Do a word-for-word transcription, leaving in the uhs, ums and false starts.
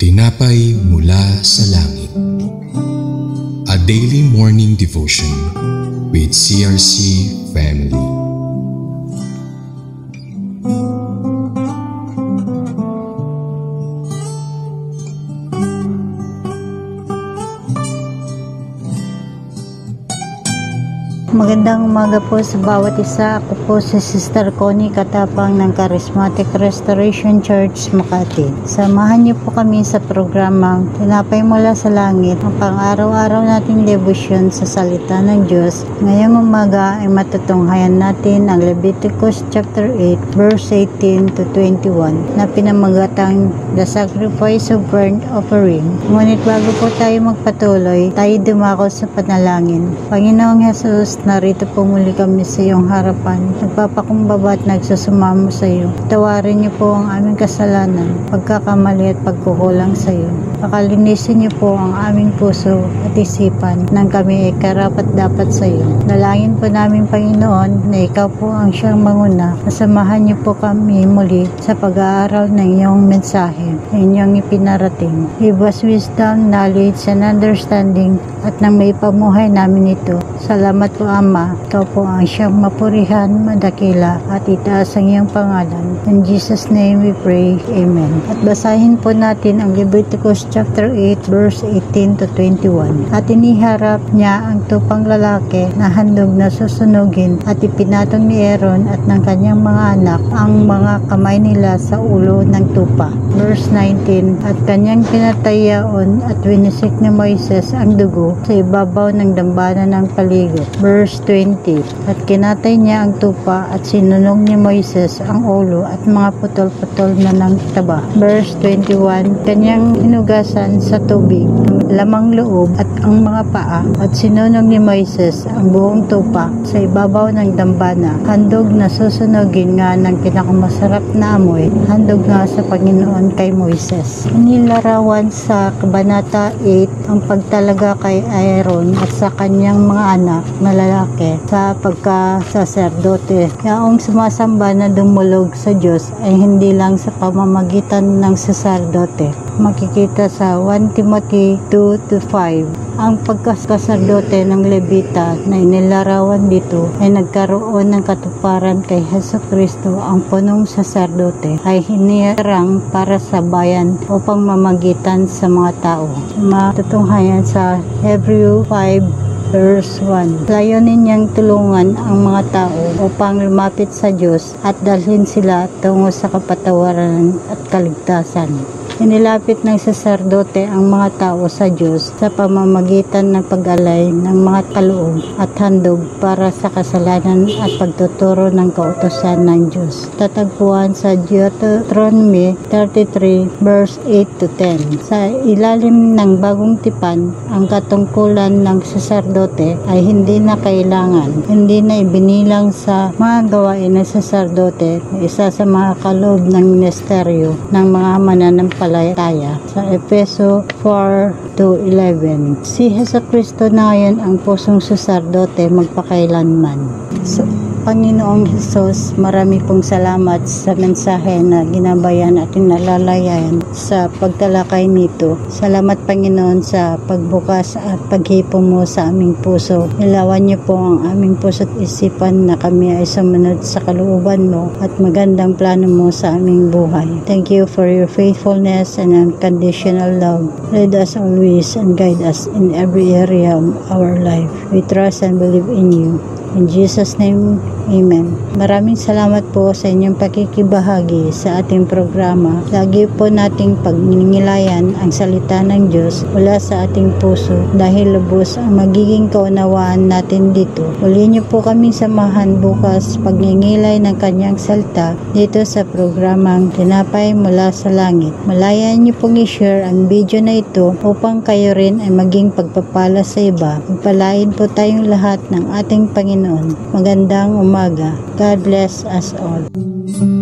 Tinapay mula sa langit. A daily morning devotion with C R C Family. Magandang umaga po sa bawat isa. Ako po si Sister Connie Katapang ng Charismatic Restoration Church, Makati. Samahan niyo po kami sa programang Tinapay Mula sa Langit, ang pang-araw-araw nating devotion sa salita ng Diyos. Ngayong umaga ay matutunghayan natin ang Leviticus chapter eight verse eighteen to twenty-one na pinamagatang The Sacrifice of Burnt Offering. Ngunit bago po tayo magpatuloy, tayo dumako sa panalangin. Panginoong Jesus, narito po muli kami sa iyong harapan. Nagpapakumbaba at nagsusumamo sa iyo. Tawarin niyo po ang aming kasalanan, pagkakamali at pagkukulang sa iyo. Pakalinisin niyo po ang aming puso at isipan nang kami ay karapat dapat sa iyo. Dalangin po namin, Panginoon, na ikaw po ang siyang manguna. Nasamahan niyo po kami muli sa pag-aaral ng iyong mensahe na inyong ipinarating. Give us wisdom, knowledge, and understanding at nang maipamuhay namin ito. Salamat po, Ama. Ikaw po ang siyang mapurihan, madakila at itaas ang iyong pangalan. In Jesus' name we pray. Amen. At basahin po natin ang Leviticus chapter eight verse eighteen to twenty-one. At iniharap niya ang tupang lalaki na handog na susunugin at ipinatong ni Aaron at ng kanyang mga anak ang mga kamay nila sa ulo ng tupa. Verse nineteen. At kanyang pinatayaon at winisik ni Moises ang dugo sa ibabaw ng dambana ng paligo. Verse twenty. At kinatay niya ang tupa at sinunog ni Moises ang ulo at mga putol-putol na ng taba. Verse twenty-one. Kanyang hinugasan sa tubig ang lamang loob at ang mga paa at sinunog ni Moises ang buong tupa sa ibabaw ng dambana. Handog na susunugin nga ng pinakamasarap na amoy. Handog nga sa Panginoon kay Moises. Inilarawan sa Kabanata eight ang pagtalaga kay Aaron at sa kanyang mga anak na lalaki sa pagkasaserdote. Yaong sumasamba na dumulog sa Diyos ay hindi lang sa pamamagitan ng saserdote. Makikita sa First Timothy two to five. Ang pagkasaserdote ng Levita na inilarawan dito ay nagkaroon ng katuparan kay Jesucristo. Ang punong saserdote ay hinirang para sa bayan upang mamagitan sa mga tao. Matutunghayan sa Hebrew five verse one. Layunin niyang tulungan ang mga tao upang lumapit sa Diyos at dalhin sila tungo sa kapatawaran at kaligtasan. Inilapit ng saserdote ang mga tao sa Diyos sa pamamagitan ng pag-alay ng mga kaloob at handog para sa kasalanan at pagtuturo ng kautusan ng Diyos. Tatagpuan sa Deuteronomy thirty-three verse eight to ten. Sa ilalim ng bagong tipan, ang katungkulan ng saserdote ay hindi na kailangan, hindi na ibinilang sa mga gawain ng saserdote na isa sa mga kaloob ng ministeryo ng mga mananampalataya sa Efeso four to eleven. Si Jesucristo na ngayon ang pusong saserdote magpakailanman. So, Panginoong Hesus, marami pong salamat sa mensahe na ginabayan at inalalayan sa pagtalakay nito. Salamat, Panginoon, sa pagbukas at paghipo mo sa aming puso. Ilawan niyo po ang aming puso at isipan na kami ay sumunod sa kalooban mo at magandang plano mo sa aming buhay. Thank you for your faithfulness and unconditional love. Lead us always and guide us in every area of our life. We trust and believe in you. In Jesus' name, Amen. Maraming salamat po sa inyong pakikibahagi sa ating programa. Lagi po nating pagningilayan ang salita ng Diyos mula sa ating puso dahil lubos ang magiging kaunawaan natin dito. Uli niyo po kaming samahan bukas pagngingilay ng kanyang salita dito sa programang Tinapay Mula sa Langit. Malayan niyo pong i-share ang video na ito upang kayo rin ay maging pagpapala sa iba. Pagpalain po tayong lahat ng ating Panginoon. Magandang umaga. God bless us all.